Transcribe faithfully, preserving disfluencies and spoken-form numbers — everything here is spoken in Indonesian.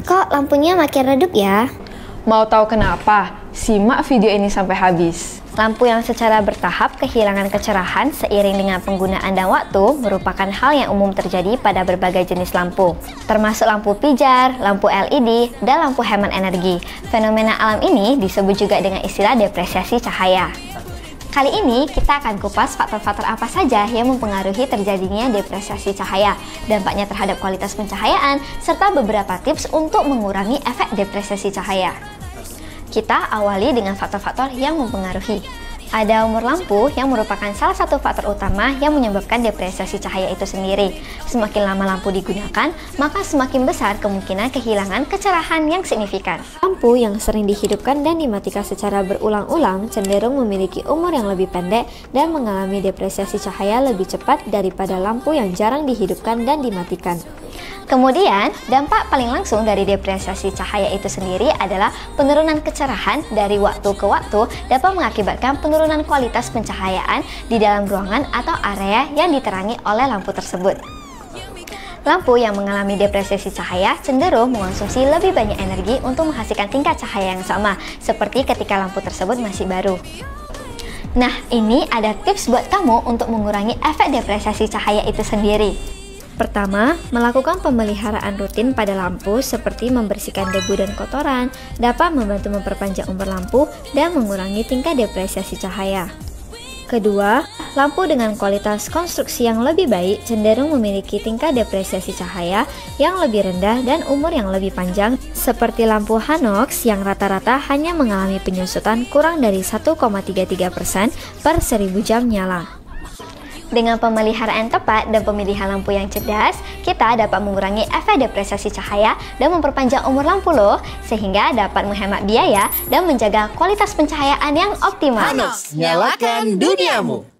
Kok lampunya makin redup ya? Mau tahu kenapa? Simak video ini sampai habis. Lampu yang secara bertahap kehilangan kecerahan seiring dengan penggunaan dan waktu merupakan hal yang umum terjadi pada berbagai jenis lampu, termasuk lampu pijar, lampu L E D, dan lampu hemat energi. Fenomena alam ini disebut juga dengan istilah depresiasi cahaya. Kali ini kita akan kupas faktor-faktor apa saja yang mempengaruhi terjadinya depresiasi cahaya, dampaknya terhadap kualitas pencahayaan, serta beberapa tips untuk mengurangi efek depresiasi cahaya. Kita awali dengan faktor-faktor yang mempengaruhi. Ada umur lampu yang merupakan salah satu faktor utama yang menyebabkan depresiasi cahaya itu sendiri. Semakin lama lampu digunakan, maka semakin besar kemungkinan kehilangan kecerahan yang signifikan. Lampu yang sering dihidupkan dan dimatikan secara berulang-ulang cenderung memiliki umur yang lebih pendek dan mengalami depresiasi cahaya lebih cepat daripada lampu yang jarang dihidupkan dan dimatikan. Kemudian, dampak paling langsung dari depresiasi cahaya itu sendiri adalah penurunan kecerahan dari waktu ke waktu dapat mengakibatkan penurunan kualitas pencahayaan di dalam ruangan atau area yang diterangi oleh lampu tersebut. Lampu yang mengalami depresiasi cahaya cenderung mengonsumsi lebih banyak energi untuk menghasilkan tingkat cahaya yang sama, seperti ketika lampu tersebut masih baru. Nah, ini ada tips buat kamu untuk mengurangi efek depresiasi cahaya itu sendiri. Pertama, melakukan pemeliharaan rutin pada lampu seperti membersihkan debu dan kotoran dapat membantu memperpanjang umur lampu dan mengurangi tingkat depresiasi cahaya. Kedua, lampu dengan kualitas konstruksi yang lebih baik cenderung memiliki tingkat depresiasi cahaya yang lebih rendah dan umur yang lebih panjang, seperti lampu Hanox yang rata-rata hanya mengalami penyusutan kurang dari satu koma tiga tiga persen per seribu jam nyala. Dengan pemeliharaan tepat dan pemilihan lampu yang cerdas, kita dapat mengurangi efek depresiasi cahaya dan memperpanjang umur lampu loh, sehingga dapat menghemat biaya dan menjaga kualitas pencahayaan yang optimal. Hanox, nyalakan duniamu!